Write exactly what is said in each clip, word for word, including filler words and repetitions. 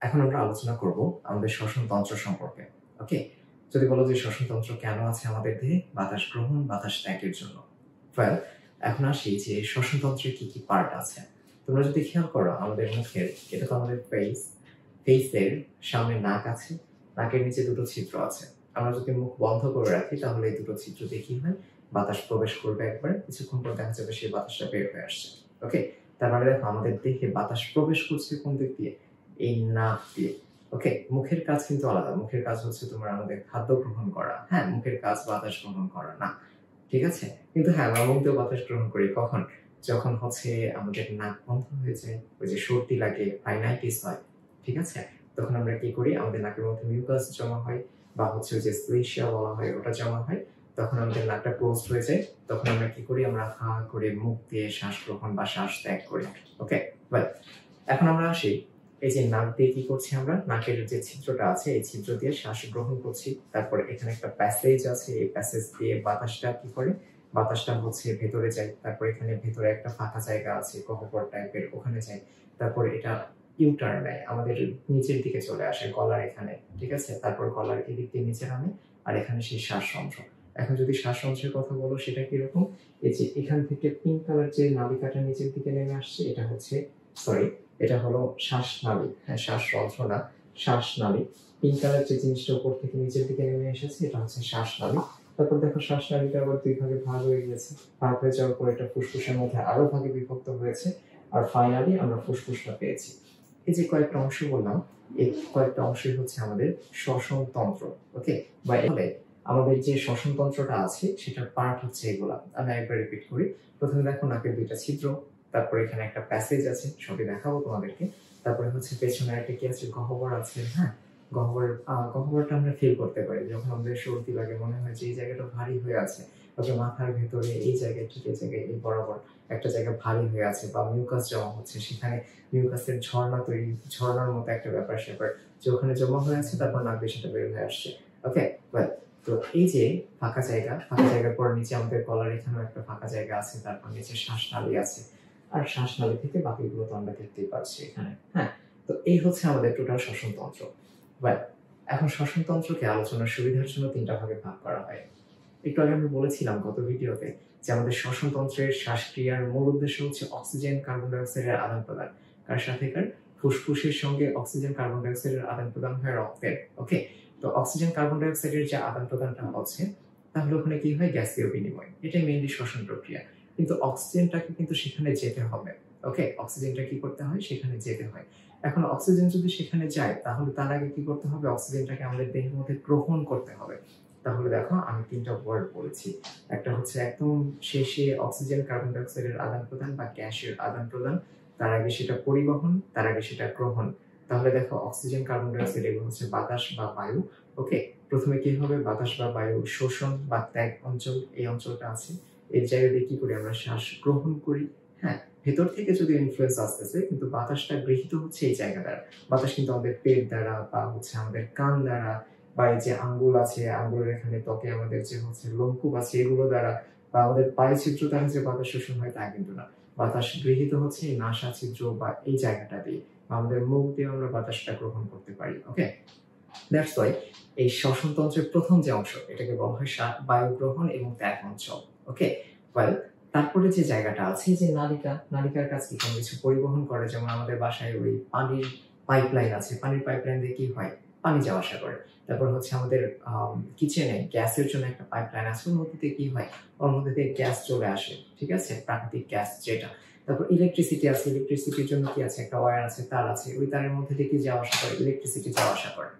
এখন আমরা আলোচনা করব আমাদের শ্বসন তন্ত্র সম্পর্কে। ওকে, যদি বলো যে শ্বসন তন্ত্র কেন আছে আমাদের দেহে, বাতাস গ্রহণ বাতাস ত্যাগের জন্য। ওয়েল, এখন আসি যে শ্বসন তন্ত্রের কি কি পার্ট আছে। তোমরা যদি খেয়াল করো আমাদের মুখের, এটা তো আমাদের ফেস, ফেসের সামনে নাক আছে, নাকের নিচে দুটো ছিদ্র আছে। আমরা যদি মুখ বন্ধ করে রাখি তাহলে এই দুটো ছিদ্র দিয়ে কি হয়, বাতাস প্রবেশ করবে একবার, কিছুক্ষণ পর দেখা যাবে সেই বাতাসটা বের হয়ে আসছে। ওকে, তার মানে দেখো আমাদের দেহে বাতাস প্রবেশ করছে কোন দিক দিয়ে, এই নাক দিয়ে। ওকে, মুখের কাজ কিন্তু আলাদা। মুখের কাজ হচ্ছে তোমার আমাদের খাদ্য গ্রহণ করা, হ্যাঁ, মুখের কাজ বাতাস গ্রহণ করা না, ঠিক আছে। কিন্তু হ্যাঁ, আমরা মুখ দিয়ে বাতাস গ্রহণ করি কখন, যখন হচ্ছে আমাদের নাক বন্ধ হয়ে যায়, ওই যে সর্দি লাগে, রাইনাইটিস হয়, ঠিক আছে, তখন আমরা কি করি, আমাদের নাকের মধ্যে মিউকাস জমা হয় বা হচ্ছে ওই যে স্লেশিয়া বলা হয়, ওটা জমা হয়, তখন আমাদের নাকটা ক্লোজড হয়ে যায়। তখন আমরা কি করি, আমরা হা করে মুখ দিয়ে শ্বাস গ্রহণ বা শ্বাস ত্যাগ করি। ওকে, বাট এখন আমরা আসি, এই যে নাক দিয়ে কি করছি, আমরা নাকের যে ছিদ্রটা আছে এই ছিদ্র দিয়ে শ্বাস গ্রহণ করছি। তারপরে এখানে একটা প্যাসেজ আছে, এই প্যাসেজ দিয়ে বাতাসটা কি করে, বাতাসটা হচ্ছে ভেতরে যায়। তারপর এখানে ভেতরে একটা ফাঁকা জায়গা আছে গহ্বর টাইপের, ওখানে যায়। তারপর এটা ইউটার্ন নেয়, আমাদের নিচের দিকে চলে আসে গলার এখানে, ঠিক আছে। তারপর গলার এদিক দিয়ে নিচে নামে, আর এখানে সেই শ্বাসযন্ত্র। এখন যদি শ্বাসযন্ত্রের কথা বলো, সেটা কিরকম, এই যে এখান থেকে পিঙ্ক কালার যে নালিকাটা নিচের দিকে নেমে আসছে, এটা হচ্ছে সরি এটা হলো শ্বাসনালী, হ্যাঁ, শ্বাসযন্ত্র না, শ্বাসনালী। পিঙ্ক কালার যে জিনিসটা উপর থেকে নিচের দিকে নেমে এসেছে, এটা হচ্ছে শ্বাসনালী। তারপর দেখো শ্বাসনালীটা আবার দুই ভাগে ভাগ হয়ে গেছে, ভাগ হয়ে যাওয়ার পর এটা ফুসফুসের মধ্যে আরো ভাগে বিভক্ত হয়েছে, আর ফাইনালি আমরা ফুসফুসটা পেয়েছি। এই যে কয়েকটা অংশ বললাম, এই কয়েকটা অংশই হচ্ছে আমাদের শ্বসন তন্ত্র। ওকে, বা এখানে আমাদের যে শ্বসন তন্ত্রটা আছে সেটার পার্ট হচ্ছে এগুলা। আমি একবার রিপিট করি। প্রথমে দেখো নাকের দুইটা ছিদ্র, তারপরে এখানে একটা প্যাসেজ আছে, সবই দেখাবো তোমাদেরকে। তারপরে হচ্ছে পেছনে একটা কি আছে, গহ্বর আছে, হ্যাঁ, গহ্বর গহ্বরটা আমরা ফিল করতে পারি যখন আমাদের সর্দি লাগে, মনে হয় যে এই জায়গাটা ভারী হয়ে আছে, অথবা মাথার ভেতরে এই জায়গায়, ঠিক এই জায়গায়, এই বরাবর একটা জায়গা ভারী হয়ে আছে, বা মিউকাস জমা হচ্ছে, সেখানে মিউকাসের ঝর্ণা তৈরি, ঝর্ণার মতো একটা ব্যাপার স্যাপার যে ওখানে জমা হয়ে আছে, তারপর নাক দিয়ে সেটা বের হয়ে আসছে। ওকে, ওয়েল, তো এই যে ফাঁকা জায়গা, ফাঁকা জায়গার পর নিচে আমাদের গলার এখানেও একটা ফাঁকা জায়গা আছে, তারপর নিচে শ্বাসনালী আছে, আর শ্বাসনালী থেকে বাকিগুলো তো আমরা দেখতেই পাচ্ছি এখানে। হ্যাঁ, তো এই হচ্ছে আমাদের টোটাল শ্বসনতন্ত্র। বাট এখন শ্বসনতন্ত্রকে আলোচনার সুবিধার জন্য তিনটা ভাগে ভাগ করা হয়। একটু আগে আমি বলেছিলাম গত ভিডিওতে যে আমাদের শ্বসনতন্ত্রের শ্বাসক্রিয়ার মূল উদ্দেশ্য হচ্ছে অক্সিজেন কার্বন ডাইঅক্সাইডের আদান প্রদান। কার সাথে, কার ফুসফুসের সঙ্গে অক্সিজেন কার্বন ডাইঅক্সাইডের আদান প্রদান হয় রক্তের। ওকে, তো অক্সিজেন কার্বন ডাইঅক্সাইডের যে আদান প্রদানটা হচ্ছে, তাহলে ওখানে কি হয়, গ্যাসীয় বিনিময়, এটাই মেইনলি শ্বসন প্রক্রিয়া। কিন্তু অক্সিজেনটাকে কিন্তু সেখানে যেতে হবে। ওকে, অক্সিজেনটা কি করতে হয়, সেখানে যেতে হয়। এখন অক্সিজেন যদি সেখানে যায়, তাহলে তার আগে কি করতে হবে, অক্সিজেনটাকে আমাদের দেহের মধ্যে গ্রহণ করতে হবে। তাহলে দেখো আমি তিনটা ওয়ার্ড বলেছি, একটা হচ্ছে একদম শেষে অক্সিজেন কার্বন ডাইঅক্সাইডের আদান প্রদান বা গ্যাসের আদান প্রদান, তার আগে সেটা পরিবহন, তার আগে সেটা গ্রহণ। তাহলে দেখো অক্সিজেন কার্বন ডাইঅক্সাইড এগুলো হচ্ছে বাতাস বা বায়ু। ওকে, প্রথমে কি হবে, বাতাস বা বায়ু শোষণ বা ত্যাগ অঞ্চল, এই অঞ্চলটা আছে, এই জায়গায় কি করি, আমরা শ্বাস গ্রহণ করি। হ্যাঁ, ভেতর থেকে যদি ইনফ্লুয়েন্স আসতেছে, কিন্তু বাতাসটা গৃহীত হচ্ছে এই জায়গা দ্বারা। বাতাস কিন্তু আমাদের পেট দ্বারা বা হচ্ছে আমাদের কান দ্বারা, বা এই যে আঙ্গুল আছে, আঙ্গুলের এখানে ত্বকে আমাদের যে হচ্ছে লোমকূপ আছে, এগুলো দ্বারা, বা আমাদের পায়ে ছিদ্র দ্বারা যে বাতাস শোষণ হয় তা কিন্তু না। বাতাস গৃহীত হচ্ছে এই নাসা ছিদ্র বা এই জায়গাটা দিয়ে, বা আমাদের মুখ দিয়ে আমরা বাতাসটা গ্রহণ করতে পারি। ওকে, দ্যাটস ওয়াই এই শ্বসনতন্ত্রের প্রথম যে অংশ, এটাকে বলা হয় বায়ু গ্রহণ এবং ত্যাগ অঞ্চল। ওকে, ওয়েল, তারপরে যে জায়গাটা আছে, যে নালিকা, নালিকার কাছে কি, কোনো কিছু পরিবহন করে, যেমন আমাদের বাসায় ওই পানির পাইপলাইন আছে, পানির পাইপলাইন দিয়ে কি হয়, পানি যাওয়া আসা করে। তারপর হচ্ছে আমাদের কিচেনে গ্যাসের জন্য একটা পাইপলাইন আছে, ওর মধ্যে দিয়ে কি হয়, ওর মধ্যে দিয়ে গ্যাস চলে আসে, ঠিক আছে, প্রাকৃতিক গ্যাস যেটা। তারপর ইলেকট্রিসিটি আছে, ইলেকট্রিসিটির জন্য কি আছে, একটা ওয়্যার আছে, তার আছে, ওই তারের মধ্যে দিয়ে কি যাওয়া আসা করে, ইলেকট্রিসিটি যাওয়া আসা করে।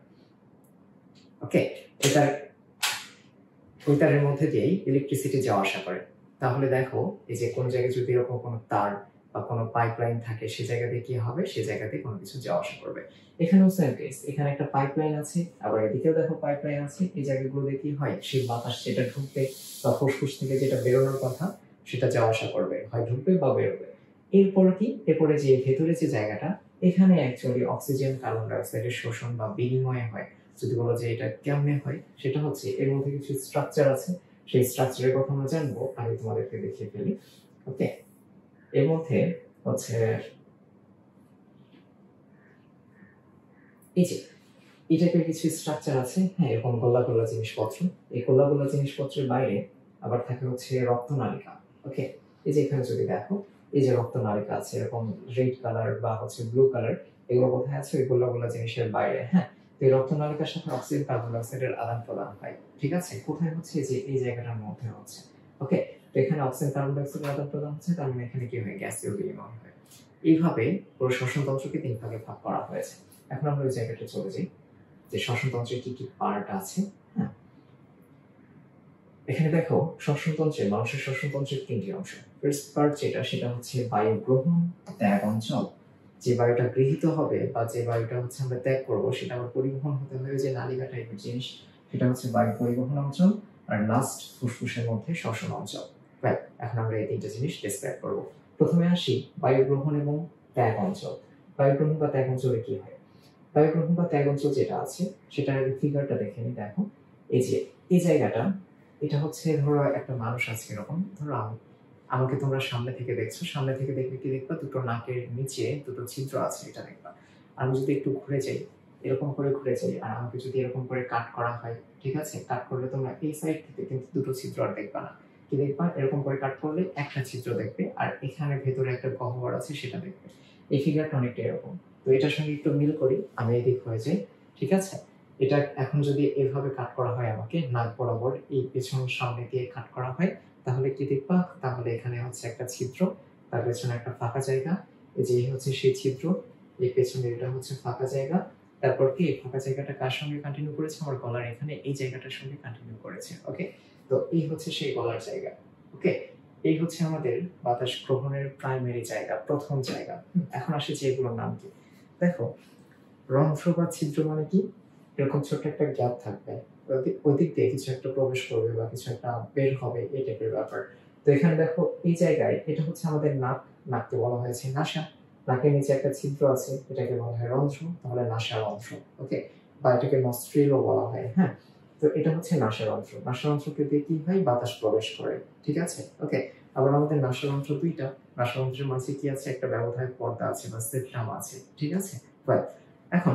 ওকে, এটার ওই তারের মধ্যে দিয়েই ইলেকট্রিসিটি যাওয়া আসা করে। তাহলে দেখো এই যে কোন জায়গায় যদি এরকম কোনো তার বা কোনো পাইপলাইন থাকে, সে জায়গাতে কি হবে, সে জায়গাতে কোনো কিছু যাওয়া আসা করবে। এখানেও সেম কেস, এখানে একটা পাইপলাইন আছে, আবার এদিকেও দেখো পাইপলাইন আছে, এই জায়গাগুলোতে কি হয়, সেই বাতাস যেটা ঢুকবে বা ফুসফুস থেকে যেটা বেরোনোর কথা, সেটা যাওয়া আসা করবে, হয় ঢুকবে বা বেরোবে। এরপর কি, এরপরে যে ভেতরে যে জায়গাটা, এখানে অ্যাকচুয়ালি অক্সিজেন কার্বন ডাইঅক্সাইডের শোষণ বা বিনিময় হয়। যদি বলো যে এটা কেমনে হয়, সেটা হচ্ছে এর মধ্যে কিছু স্ট্রাকচার আছে, সেই স্ট্রাকচারের কথা আমরা জানবো, আমি তোমাদেরকে দেখিয়ে ফেলি। ওকে, এর মধ্যে হচ্ছে এই যে এই টাইপের কিছু স্ট্রাকচার আছে, হ্যাঁ, এরকম গোল্লা গোল্লা জিনিসপত্র। এই গোল্লা গোল্লা জিনিসপত্রের বাইরে আবার থাকে হচ্ছে রক্তনালিকা। ওকে, এই যে এখানে যদি দেখো, এই যে রক্তনালিকা আছে এরকম রেড কালার বা হচ্ছে ব্লু কালার, এগুলো কোথায় আছে? ওই গোল্লা গোল্লা জিনিসের বাইরে। হ্যাঁ, তো এই রক্তনালিকার সাথে অক্সিজেন কার্বন ডাইঅক্সাইডের আদান প্রদান হয়। ঠিক আছে, কোথায় হচ্ছে? যে এই জায়গাটার মধ্যে হচ্ছে। ওকে, তো এখানে অক্সিজেন কার্বন ডাইঅক্সাইডের আদান প্রদান হচ্ছে, তার মানে এখানে কি হয়? গ্যাসীয় বিনিময় হয়। এইভাবে পুরো শ্বসনতন্ত্রকে তিন ভাগে ভাগ করা হয়েছে। এখন আমরা ওই জায়গাটা চলে যাই যে শ্বসনতন্ত্রের কি কি পার্ট আছে। হ্যাঁ, এখানে দেখো শ্বসনতন্ত্রে, মানুষের শ্বসনতন্ত্রের তিনটি অংশ। ফার্স্ট পার্ট যেটা, সেটা হচ্ছে বায়ু গ্রহণ ত্যাগ অঞ্চল। যে বায়ুটা গৃহীত হবে বা যে বায়ুটা হচ্ছে আমরা ত্যাগ করবো, সেটা আবার পরিবহন হতে হবে যে নালিকা টাইপের জিনিস, সেটা হচ্ছে বায়ু পরিবহন অঞ্চল। আর লাস্ট ফুসফুসের মধ্যে শ্বসন অঞ্চল। এখন আমরা এই তিনটা জিনিস ডিসক্রাইব করবো। প্রথমে আসি বায়ু গ্রহণ এবং ত্যাগ অঞ্চল। বায়ু গ্রহণ বা ত্যাগ অঞ্চলে কি হয়? বায়ু গ্রহণ বা ত্যাগ অঞ্চল যেটা আছে, সেটার ফিগারটা দেখে নি। দেখো, এই যে এই জায়গাটা, এটা হচ্ছে ধরো একটা মানুষ আছে এরকম, ধরো আমি, আমাকে তোমরা সামনে থেকে দেখছো, সামনে থেকে দেখলে কি দেখবা? দুটো নাকের নিচে দুটো ছিদ্র আছে, এটা দেখবা। আমি যদি একটু ঘুরে যাই, এরকম করে ঘুরে যাই, আর আমাকে যদি এরকম করে কাট করা হয়, ঠিক আছে, কাট করলে তোমরা এই সাইড থেকে কিন্তু দুটো ছিদ্র আর দেখবা না। কি দেখবা? এরকম করে কাট করলে একটা ছিদ্র দেখবে, আর এখানে ভেতরে একটা গহ্বর আছে, সেটা দেখবে। এই ফিগারটা অনেকটা এরকম। তো এটার সঙ্গে একটু মিল করি, আমি এদিক হয়ে যাই। ঠিক আছে, এটা এখন যদি এভাবে কাট করা হয়, আমাকে নাক বরাবর এই পেছন সামনে দিয়ে কাট করা হয়, তাহলে কি দেখবা? তাহলে এখানে হচ্ছে একটা ছিদ্র, তার পেছনে একটা ফাঁকা জায়গা, এই যে হচ্ছে সেই ছিদ্র, এই পেছনে এটা হচ্ছে ফাঁকা জায়গা। তারপর কি ফাঁকা জায়গাটা কার সঙ্গে কন্টিনিউ করেছে? আমার গলার এখানে এই জায়গাটার সঙ্গে কন্টিনিউ করেছে। ওকে, তো এই হচ্ছে সেই গলার জায়গা। ওকে, এই হচ্ছে আমাদের বাতাস গ্রহণের প্রাইমারি জায়গা, প্রথম জায়গা। এখন আসে যে এগুলোর নাম কি। দেখো, রন্ধ্র বা ছিদ্র মানে কি? এরকম ছোট্ট একটা গ্যাপ থাকবে, ওই দিক দিয়ে কিছু একটা প্রবেশ করবে বা কিছু একটা বের হবে, এই টাইপের ব্যাপার। তো এখানে দেখো এই জায়গায়, এটা হচ্ছে আমাদের নাক, নাককে বলা হয়েছে নাসা। নাকের নিচে একটা ছিদ্র আছে, এটাকে বলা হয় রন্ধ্র, তাহলে নাসা রন্ধ্র। ওকে, বা এটাকে নস্ট্রিলও বলা হয়। হ্যাঁ, তো এটা হচ্ছে নাসা রন্ধ্র। নাসা রন্ধ্রকে দিয়ে কি হয়? বাতাস প্রবেশ করে। ঠিক আছে, ওকে। আবার আমাদের নাসা রন্ধ্র দুইটা, নাসা রন্ধ্রের মাঝে কি আছে? একটা ব্যবধায়ক পর্দা আছে বা সেপ্টাম আছে। ঠিক আছে, এখন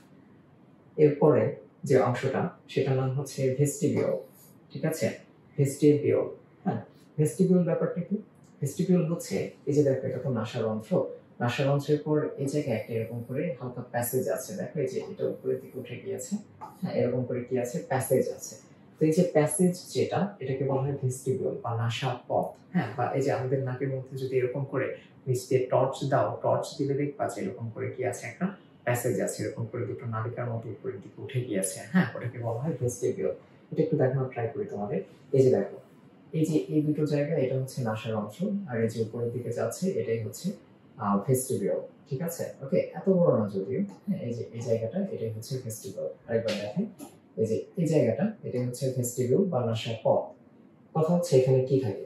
এরপরে যে অংশটা, সেটার নাম হচ্ছে ভেস্টিবিউল। ঠিক আছে, ভেস্টিবিউল। হ্যাঁ, ভেস্টিবিউল ব্যাপারটা কি? ভেস্টিবিউল হচ্ছে, এই যে দেখো, এটা তো নাসারন্ধ্র, নাসারন্ধ্রের পর এই জায়গায় একটা এরকম করে হালকা প্যাসেজ আছে। দেখো, এই যে এটা উপরের দিকে উঠে গিয়েছে, হ্যাঁ, এরকম করে কি আছে? প্যাসেজ আছে। তো এই যে প্যাসেজ যেটা, এটাকে বলা হয় ভেস্টিবিউল বা নাসা পথ। হ্যাঁ, বা এই যে আমাদের নাকের মধ্যে যদি এরকম করে নিচ দিয়ে টর্চ দাও, টর্চ দিলে দেখবা যে এরকম করে কি আছে? একটা প্যাসেজ আছে, এরকম করে দুটো নালিকার মতো উপরের দিকে উঠে গিয়েছে। হ্যাঁ, ওটাকে বলা হয় ভেস্টিবিউল। এটা একটু দেখানোর ট্রাই করি তোমাদের। এই যে দেখো, এই যে এই দুটো জায়গা, এটা হচ্ছে নাসার অংশ, আর এই যে উপরের দিকে যাচ্ছে, এটাই হচ্ছে ভেস্টিবিউল। ঠিক আছে, ওকে, এত বড় না যদিও। এই যে এই জায়গাটা, এটাই হচ্ছে ভেস্টিবিউল। আরেকবার দেখেন, এই যে এই জায়গাটা, এটাই হচ্ছে ভেস্টিবিউল বা নাসার পথ। কথা হচ্ছে এখানে কি থাকে?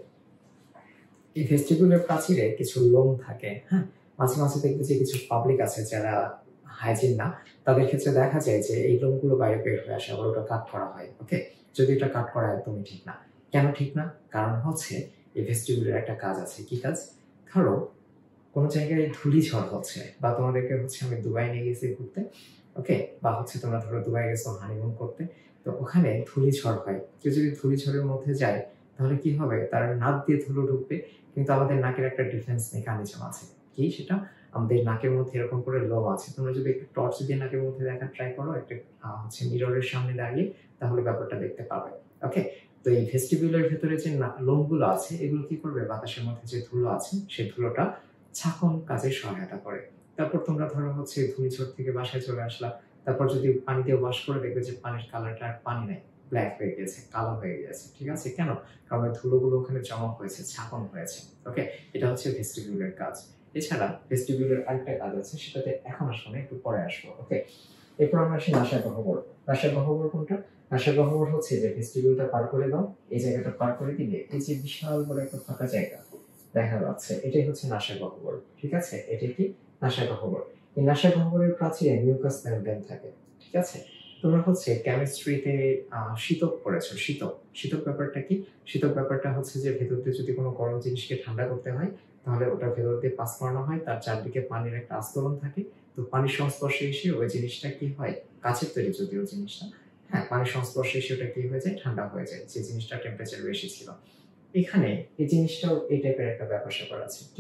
এই ভেস্টিবিউলের প্রাচীরে কিছু লোম থাকে। হ্যাঁ, মাঝে মাঝে দেখবে যে কিছু পাবলিক আছে যারা হাইজিন না, তাদের ক্ষেত্রে দেখা যায় যে এই লোমগুলো বাইরে বের হয়ে আসে, আবার ওটা কাট করা হয়। ওকে, যদি এটা কাট করা একদমই ঠিক না। কেন ঠিক না? কারণ হচ্ছে এই ভেস্টিবিউলের একটা কাজ আছে। কি কাজ? ধরো কোনো জায়গায় ধূলি ঝড় হচ্ছে, বা তোমাদেরকে হচ্ছে আমি দুবাই নিয়ে গেছি ঘুরতে, ওকে, বা হচ্ছে তোমরা ধরো দুবাই গেছো হানিমুন করতে, তো ওখানে ধূলি ঝড় হয়। কেউ যদি ধূলি ঝড়ের মধ্যে যায়, তাহলে কি হবে? তার নাক দিয়ে ধুলো ঢুকবে, কিন্তু আমাদের নাকের একটা ডিফেন্স মেকানিজম আছে। কি সেটা? আমাদের নাকের মধ্যে এরকম করে লোম আছে। তোমরা যদি একটু টর্চ দিয়ে নাকের মধ্যে দেখার ট্রাই করো, একটা হচ্ছে মিররের সামনে দাঁড়িয়ে, তাহলে ব্যাপারটা দেখতে পাবে। ওকে, তো এই ভেস্টিবিউলের ভেতরে যে লোমগুলো আছে, এগুলো কি করবে? বাতাসের মধ্যে যে ধুলো আছে, সেই ধুলোটা ছাঁকন কাজে সহায়তা করে। তারপর তোমরা ধরো হচ্ছে ধূলিঝড় থেকে বাসায় চলে আসলা, তারপর যদি পানি দিয়ে ওয়াশ করে দেখবে যে পানির কালারটা আর পানি নাই, ব্ল্যাক হয়ে গেছে, কালো হয়ে গেছে। ঠিক আছে, কেন? কারণ ওই ধুলোগুলো ওখানে জমা হয়েছে, ছাঁকন হয়েছে। ওকে, এটা হচ্ছে ভেস্টিবিউলের কাজ। এছাড়া ভেস্টিবিউলের আরেকটা কাজ আছে, সেটাতে এখন আসবো না, একটু পরে আসবো। ওকে, এরপর আমরা আসি নাসা গহ্বর। নাসা গহ্বর কোনটা? নাসা গহ্বর হচ্ছে যে ভেস্টিবিউলটা পার করে দাও, এই জায়গাটা পার করে দিলে এই যে বিশাল বড় একটা ফাঁকা জায়গা দেখা যাচ্ছে, এটাই হচ্ছে নাসা গহ্বর। ঠিক আছে, এটাই কি? নাসা গহ্বর। এই নাসা গহ্বরের প্রাচীরে মিউকাস মেমব্রেন থাকে। ঠিক আছে, তোমরা হচ্ছে কেমিস্ট্রিতে শীতক পড়েছো। শীতক, শীতক ব্যাপারটা কি? শীতক ব্যাপারটা হচ্ছে যে ভেতর দিয়ে যদি কোনো গরম জিনিসকে ঠান্ডা করতে হয়, তাহলে ওটা ভেতর দিয়ে পাস করানো হয়, তার চারদিকে পানির একটা আস্তরণ থাকে, তো পানির সংস্পর্শে এসে ওই জিনিসটা কি হয়, কাছের তৈরি যদিও জিনিসটা, হ্যাঁ পানির সংস্পর্শে এসে ওটা কি হয়ে যায়, ঠান্ডা হয়ে যায়, যে জিনিসটা টেম্পারেচার বেশি ছিল। এখানে এই জিনিসটাও এই টাইপের একটা ব্যাপার স্যাপার আছে কি,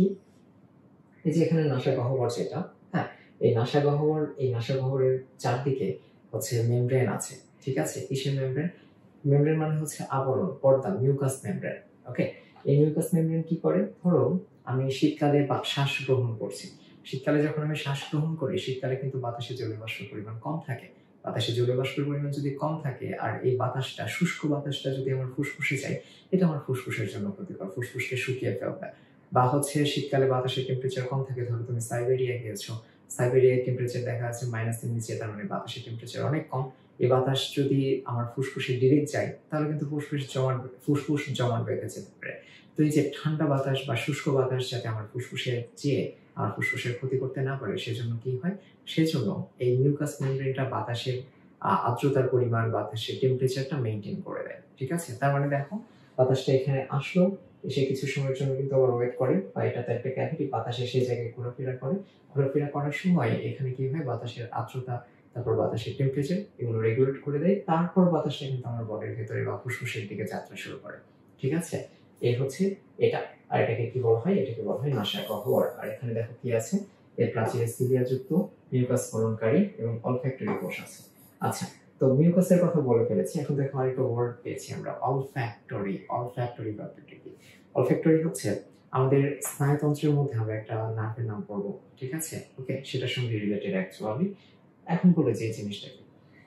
এই যে এখানে নাসা গহ্বর যেটা, হ্যাঁ এই নাসা গহ্বর, এই নাসা গহ্বরের চারদিকে হচ্ছে মেমব্রেন আছে, ঠিক আছে। কিসের মেমব্রেন? মেমব্রেন মানে হচ্ছে আবরণ, পর্দা, মিউকাস মেমব্রেন। ওকে, এই মিউকাস মেমব্রেন কি করে, ধরো আমি শীতকালে শ্বাস গ্রহণ করছি, শীতকালে যখন আমি শ্বাস গ্রহণ করি, শীতকালে কিন্তু বাতাসে জলীয় বাষ্পের পরিমাণ কম থাকে, বাতাসে জলীয় বাষ্পের পরিমাণ যদি কম থাকে আর এই বাতাসটা, শুষ্ক বাতাসটা যদি আমার ফুসফুসে যায়, এটা আমার ফুসফুসের জন্য ক্ষতিকর, ফুসফুসকে শুকিয়ে ফেলবে। বা হচ্ছে শীতকালে বাতাসের টেম্পারেচার কম থাকে, ধরো তুমি সাইবেরিয়া গিয়েছো, সাইবেরিয়ার টেম্পারেচার দেখা যাচ্ছে মাইনাসের নিচে, তার মানে বাতাসের টেম্পারেচার অনেক কম। এই বাতাস যদি আমার ফুসফুসে ডিরেক্ট যায়, তাহলে কিন্তু ফুসফুস জমাট ফুসফুস জমাট বেঁধে যেতে পারে। তো এই যে ঠান্ডা বাতাস বা শুষ্ক বাতাস যাতে আমার ফুসফুসে যেয়ে আমার ফুসফুসের ক্ষতি করতে না পারে, সেজন্য কি হয়, সেজন্য এই মিউকাস মেমব্রেনটা বাতাসের আর্দ্রতার পরিমাণ, বাতাসের টেম্পারেচারটা মেনটেন করে দেয়, ঠিক আছে। তার মানে দেখো বাতাসটা এখানে আসলো, এসে কিছু সময়ের জন্য কিন্তু আবার ওয়েট করে, বা এটাতে একটা ক্যাভিটি, বাতাসে সেই জায়গায় ঘোরাফেরা করে, ঘোরাফেরা করার সময় এখানে কি হয়, বাতাসের আর্দ্রতা, তারপর বাতাসের টেম্পারেচার, এগুলো রেগুলেট করে দেয়, তারপর বাতাসটা কিন্তু আমার বডির ভেতরে বা ফুসফুসের দিকে যাত্রা শুরু করে, ঠিক আছে। এই হচ্ছে এটা। আর এটাকে কি বলা হয়, এটাকে বলা হয় নাসা গহ্বর। আর এখানে দেখো কি আছে, এর প্রাচীরে সিলিয়া যুক্ত মিউকাস স্মরণকারী এবং অলফ্যাক্টরি কোষ আছে। আচ্ছা, তো মিউকাসের কথা বলে ফেলেছি, এখন দেখো আরেকটা ওয়ার্ড পেয়েছি আমরা, অলফ্যাক্টরি। অলফ্যাক্টরি ব্যাপারটা কি? অলফ্যাক্টরি হচ্ছে আমাদের স্নায়ুতন্ত্রের মধ্যে আমরা একটা নার্ভের নাম পড়বো, ঠিক আছে। ওকে, সেটার সঙ্গে রিলেটেড অ্যাকচুয়ালি। এখন বলে যে জিনিসটাকে,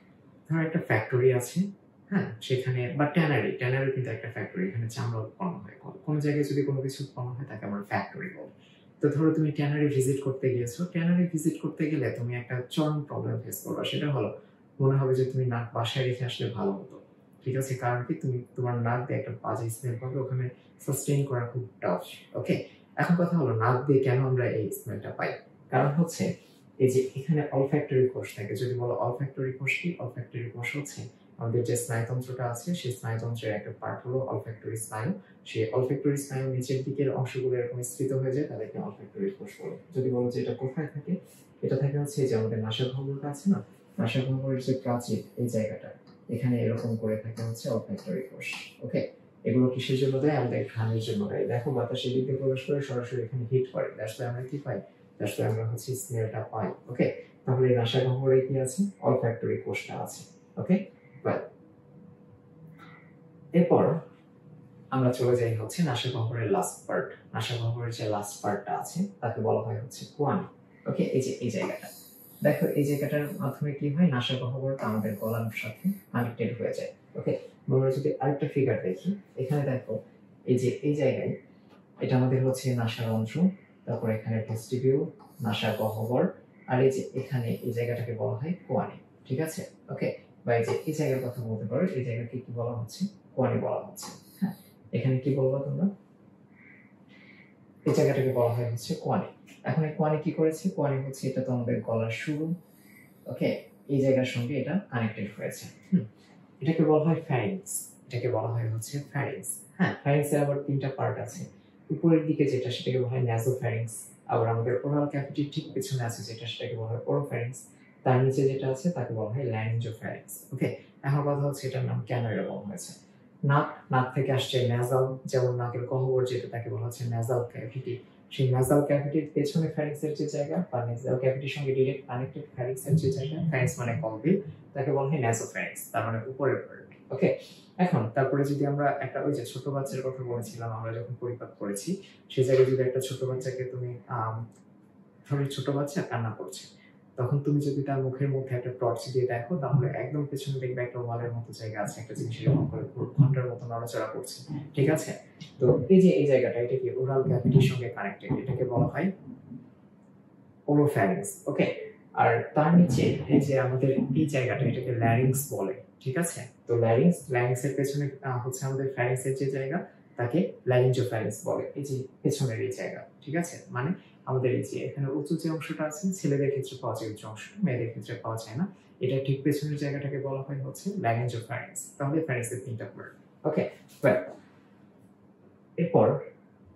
ধর একটা ফ্যাক্টরি আছে, হ্যাঁ সেখানে, বা ট্যানারি, ট্যানারি কিন্তু একটা ফ্যাক্টরি, এখানে চামড়া উৎপন্ন হয়, কোনো জায়গায় যদি কোনো কিছু উৎপন্ন হয় তাকে আমরা ফ্যাক্টরি বলি। তো ধরো তুমি ট্যানারি ভিজিট করতে গিয়েছো, ট্যানারি ভিজিট করতে গেলে তুমি একটা চরম প্রবলেম ফেস করবে, সেটা হলো মনে হবে যে তুমি নাক বাসায় রেখে আসলে ভালো হতো, ঠিক আছে। কারণ কি, তুমি তোমার নাক দিয়ে একটা বাজে স্মেল পাবে, ওখানে সাস্টেইন করা খুব টাফ। ওকে, এখন কথা হলো নাক দিয়ে কেন আমরা এই স্মেলটা পাই? কারণ হচ্ছে এই যে এখানে অলফ্যাক্টরি কোষ থাকে। যদি বলো অলফ্যাক্টরি কোষ কি, অলফ্যাক্টরি কোষ হচ্ছে আমাদের যে স্নায়ুতন্ত্রটা আছে, সেই স্নায়ুতন্ত্রের একটা পার্ট হলো অলফ্যাক্টরি স্নায়ু। সেই অলফ্যাক্টরি স্নায়ু নিচের দিকের অংশগুলো এরকম স্থিত হয়ে যায়, তাদেরকে অলফ্যাক্টরি কোষ বলে। যদি বলো যে এটা কোথায় থাকে, এটা থাকে হচ্ছে যে আমাদের নাসা গহ্বরটা আছে না, নাসা গহ্বরের যে প্রাচীর, এই জায়গাটা, এখানে এরকম করে থাকে হচ্ছে অলফ্যাক্টরি কোষ। ওকে, এগুলো কিসের জন্য দেয়? আমাদের ঘ্রাণের জন্য দেয়। দেখো বাতাস এদিক দিয়ে প্রবেশ করে সরাসরি এখানে হিট করে, দ্যাটস আমরা কি পাই, দ্যাটস আমরা হচ্ছে স্মেলটা পাই। ওকে, তাহলে নাসা গহ্বরে কি আছে, অলফ্যাক্টরি কোষটা আছে। ওকে, বাট এরপর আমরা চলে যাই হচ্ছে নাসা গহ্বরের লাস্ট পার্ট। নাসা গহ্বরের যে লাস্ট পার্টটা আছে তাকে বলা হয় হচ্ছে কোয়ানি। ওকে, এই যে এই জায়গাটা দেখো, এই জায়গাটার মাধ্যমে কি হয়, নাসা গহ্বরটা আমাদের গলার সাথে কানেক্টেড হয়ে যায়। ওকে, আমরা যদি আরেকটা ফিগার দেখি, এখানে দেখো এই যে এই জায়গায়, এটা আমাদের হচ্ছে নাসার অংশ, তারপর এখানে ভেস্টিবিউল, নাসা গহ্বর, আর এই যে এখানে এই জায়গাটাকে বলা হয় কোয়ানি, ঠিক আছে। ওকে, বা এই যে এই জায়গার কথা বলতে পারো, এই জায়গাকে কি বলা হচ্ছে, কোয়ানি বলা হচ্ছে। হ্যাঁ, এখানে কি বলবো তোমরা, এই জায়গাটাকে বলা হয় হচ্ছে কোয়ানি। এখন এই কোয়ানি কি করেছে, কোয়ানি হচ্ছে এটা তো আমাদের গলার শুরু। ওকে, এই জায়গার সঙ্গে এটা কানেক্টেড হয়েছে। হুম, এটাকে বলা হয় ফ্যারিংস, এটাকে বলা হয় হচ্ছে ফ্যারিংস। হ্যাঁ, ফ্যারিংসের আবার তিনটা পার্ট আছে। উপরের দিকে যেটা, সেটাকে বলা হয় ন্যাসোফ্যারিংস। আবার আমাদের ওরাল ক্যাভিটির ঠিক পেছনে আছে যেটা, সেটাকে বলা হয় ওরোফ্যারিংস। তার নিচে যেটা আছে তাকে বলা হয় ল্যারিঞ্জোফ্যারিংস। ওকে, এখন কথা হচ্ছে এটার নাম কেন এরকম হয়েছে। নাক, নাক থেকে আসছে ন্যাজাল, যেমন নাকের গহ্বর যেটা, তাকে বলা হচ্ছে ন্যাজাল ক্যাভিটি। সেই ন্যাজাল ক্যাভিটির পেছনে ফ্যারিংসের যে জায়গা, বা ন্যাজাল ক্যাভিটির সঙ্গে ডিরেক্ট কানেক্টেড ফ্যারিংসের যে জায়গা, ফ্যারিংস মানে কলবিল, তাকে বলা হয় ন্যাসোফ্যারিংস, তার মানে উপরের পার্ট। ওকে, এখন তারপরে যদি আমরা একটা, ওই যে ছোট বাচ্চার কথা বলেছিলাম, আমরা যখন পরিপাক করেছি, সেই জায়গায় যদি একটা ছোট বাচ্চাকে তুমি আহ ধরো ছোট বাচ্চা কান্না করছে, তখন তুমি যদি তার মুখের মধ্যে একটা টর্চ দিয়ে দেখো, তাহলে একদম পেছনে দেখবে একটা ওয়ালের মতো জায়গা আছে, একটা জিনিস এরকম করে ঘন্টার মতো নড়াচড়া করছে, ঠিক আছে। তো এই যে এই জায়গাটা, এটা কি ওরাল ক্যাভিটির সঙ্গে কানেক্টেড, এটাকে বলা হয় ওরোফ্যারিংস। ওকে, আর তার নিচে এই যে আমাদের এই জায়গাটা, এটাকে ল্যারিংস বলে, ঠিক আছে। তো ল্যারিংস, ল্যারিংস এর পেছনে হচ্ছে আমাদের ফ্যারিংস এর যে জায়গা, তাকে ল্যারিঞ্জোফ্যারিংস বলে, এই যে পেছনের এই জায়গা, ঠিক আছে। মানে আমাদের এই যে এখানে উঁচু যে অংশটা আছে, ছেলেদের ক্ষেত্রে পাওয়া যায় উঁচু অংশ, মেয়েদের ক্ষেত্রে পাওয়া যায় না, এটা ঠিক পেছনের জায়গাটাকে বলা হয় হচ্ছে ল্যারিঞ্জোফ্যারিংস। তাহলে ফ্যারিংস এর তিনটা পার্ট। ওকে, এরপর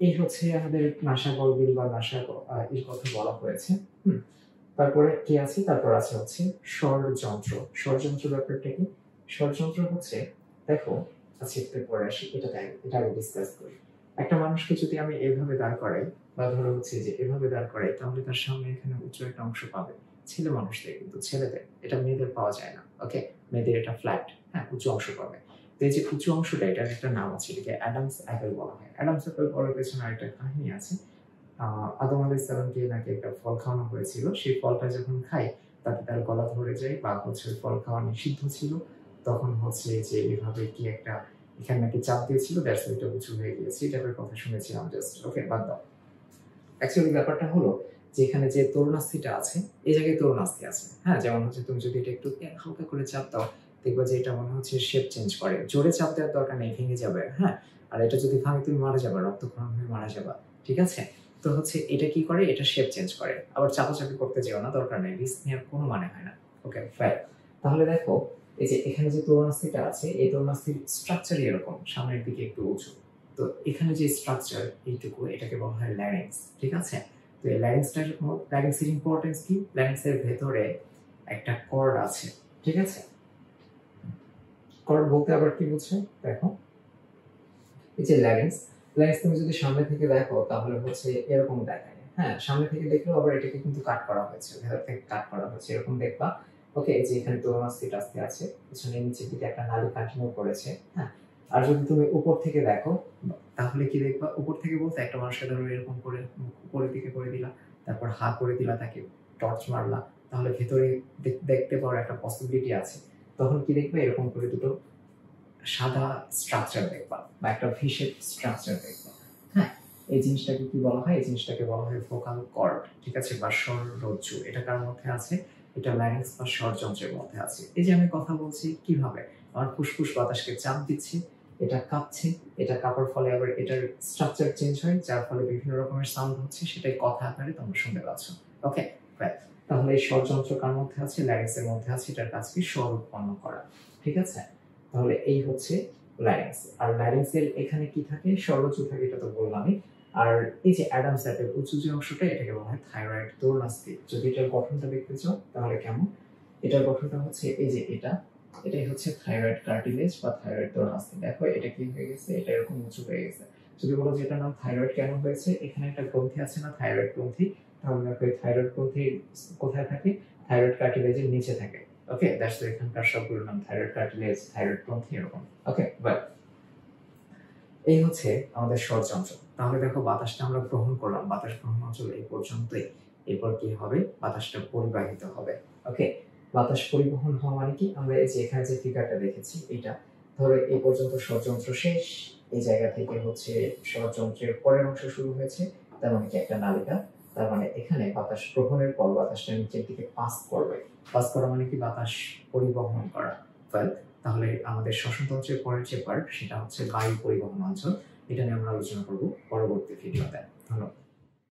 এই হচ্ছে আমাদের নাসাগর বিল বা নাসা এর কথা বলা হয়েছে। হুম তারপরে কি আছে, তারপর আছে হচ্ছে স্বরযন্ত্র। স্বরযন্ত্র ব্যাপারটা কি? স্বরযন্ত্র হচ্ছে, দেখো আচ্ছা একটু পরে আসি, এটা এটা আগে ডিসকাস করি। একটা মানুষকে যদি আমি এভাবে দাঁড় করাই বা ধরো হচ্ছে যে এভাবে দাঁড় করাই, তাহলে তার সামনে এখানে উঁচু একটা অংশ পাবে। ছেলে মানুষদের, কিন্তু ছেলেদের, এটা মেয়েদের পাওয়া যায় না। ওকে, মেয়েদের এটা ফ্ল্যাট, হ্যাঁ উঁচু অংশ পাবে। তো এই যে উঁচু অংশটা, এটার একটা নাম আছে, এটাকে অ্যাডামস অ্যাপেল বলা হয়। অ্যাডামস অ্যাপেল বলার পেছনে আরেকটা কাহিনী আছে। আহ আদম আলাইহিস সালামকে নাকি একটা ফল খাওয়ানো হয়েছিল, সেই ফলটা যখন খায় তাতে তার গলা ধরে যায় বা হচ্ছে ফল খাওয়া নিষিদ্ধ ছিল, তখন হচ্ছে যে এভাবে কি একটা এখানে নাকি চাপ দিয়েছিল, দ্যাটস ওয়াই এটা উঁচু হয়ে গিয়েছে। এই টাইপের কথা শুনেছিলাম জাস্ট। ওকে, বাদ দাও। অ্যাকচুয়ালি ব্যাপারটা হলো যে এখানে যে তরুণাস্থিটা আছে, এই জায়গায় তরুণাস্থি আছে। হ্যাঁ, যেমন হচ্ছে তুমি যদি এটা একটু হালকা করে চাপ দাও, দেখবা যে এটা মনে হচ্ছে শেপ চেঞ্জ করে। জোরে চাপ দেওয়ার দরকার নেই, ভেঙে যাবে। হ্যাঁ, আর এটা যদি ভাঙে তুমি মারা যাবে, রক্তক্ষরণ হয়ে মারা যাবা। ঠিক আছে, তো হচ্ছে এটা কি করে, এটা শেপ চেঞ্জ করে। আবার চাপাচাপি করতে যেও না, দরকার নেই, রিস্ক নেওয়ার কোনো মানে হয় না। Okay fine. তাহলে দেখো এই যে এখানে যে তরুণাস্থিটা আছে, এই তরুণাস্থির স্ট্রাকচার এরকম, সামনের দিকে একটু উঁচু। তো এখানে যে স্ট্রাকচার এইটুকু, এটাকে বলা হয় ল্যারিংস। ঠিক আছে, তো এই ল্যারিংসটার ল্যারিংসের ইম্পর্টেন্স কি? ল্যারিংসের ভেতরে একটা কর্ড আছে। ঠিক আছে, কর্ড বলতে আবার কি বুঝছো? দেখো এই যে ল্যারিংস, ল্যারিংস তুমি যদি সামনে থেকে দেখো তাহলে হচ্ছে এরকম দেখায়। হ্যাঁ, সামনে থেকে দেখলেও আবার এটাকে কিন্তু কাট করা হয়েছে, ভেতর থেকে কাট করা হয়েছে, এরকম দেখবা। ওকে, এই যে এখানে তরুণাস্থি টাস্থি আছে, পিছনে নিচের দিকে একটা নালী কন্টিনিউ করেছে। হ্যাঁ, আর যদি তুমি উপর থেকে দেখো তাহলে কি দেখবা? উপর থেকে বলতে একটা মানুষকে ধরো এরকম করে উপরের দিকে করে দিলা, তারপর হা করে দিলা, তাকে টর্চ মারলা, তাহলে ভেতরে দেখতে পাওয়ার একটা পসিবিলিটি আছে। তখন কি দেখবে? এরকম করে দুটো সাদা স্ট্রাকচার দেখবা বা একটা ভি শেপ স্ট্রাকচার দেখবা। হ্যাঁ, এই জিনিসটাকে কি বলা হয়? এই জিনিসটাকে বলা হয় ভোকাল কর্ড। ঠিক আছে, বা স্বররজ্জু। এটা কার মধ্যে আছে? এটা ল্যারিংস বা স্বরযন্ত্রের মধ্যে আছে। এই যে আমি কথা বলছি, কিভাবে আমার ফুসফুস বাতাসকে চাপ দিচ্ছে, এটা কাঁপছে, এটা কাঁপার ফলে আবার এটার স্ট্রাকচার চেঞ্জ হয়, যার ফলে বিভিন্ন রকমের সাউন্ড হচ্ছে, সেটাই কথা আকারে তোমরা শুনতে পাচ্ছ। ওকে রাইট, তাহলে এই স্বরযন্ত্র কার মধ্যে আছে? ল্যারিংসের মধ্যে আছে। এটার কাজ কি? স্বর উৎপন্ন করা। ঠিক আছে, তাহলে এই হচ্ছে ল্যারিংস। আর ল্যারিংসের এখানে কি থাকে? স্বররজ্জু থাকে, এটা তো বললামই। আর এই যে অ্যাডামস অ্যাপেল উঁচু যে অংশটা, এটাকে বলা হয় থাইরয়েড তরুণাস্থি। যদি এটার গঠনটা দেখতে চাও তাহলে কেমন? এটার গঠনটা হচ্ছে এই যে এটা, এটাই হচ্ছে থাইরয়েড কার্টিলেজ বা থাইরয়েড তরুণাস্থি। দেখো এটা কি হয়ে গেছে, এটা এরকম উঁচু হয়ে গেছে। যদি বলো যে এটার নাম থাইরয়েড কেন হয়েছে, এখানে একটা গ্রন্থি আছে না, থাইরয়েড গ্রন্থি, তাহলে দেখো এই থাইরয়েড গ্রন্থি কোথায় থাকে? থাইরয়েড কার্টিলেজের নিচে থাকে। ওকে, দ্যাটস দ্য এখানকার সবগুলোর নাম থাইরয়েড কার্টিলেজ, থাইরয়েড গ্রন্থি, এরকম। ওকে, বাট এই হচ্ছে আমাদের স্বরযন্ত্র। তাহলে দেখো বাতাসটা আমরা গ্রহণ করলাম, বাতাস গ্রহণ অঞ্চল এই পর্যন্তই। এরপর কি হবে? বাতাসটা পরিবাহিত হবে। ওকে, বাতাস পরিবহন হওয়া মানে কি? আমরা এই যে এখানে যে ফিগারটা দেখেছি, এটা ধরো এই পর্যন্ত স্বরযন্ত্র শেষ, এই জায়গা থেকে হচ্ছে স্বরযন্ত্রের পরের অংশ শুরু হয়েছে, তার মানে কি একটা নালিকা। তার মানে এখানে বাতাস গ্রহণের পর বাতাসটা নিচের দিকে পাস করবে। পাস করা মানে কি? বাতাস পরিবহন করা। তাহলে আমাদের শ্বসনতন্ত্রের পরের যে পার্ট, সেটা হচ্ছে বায়ু পরিবহন অঞ্চল। এটা নিয়ে আমরা আলোচনা করব পরবর্তী ভিডিওতে। ধন্যবাদ।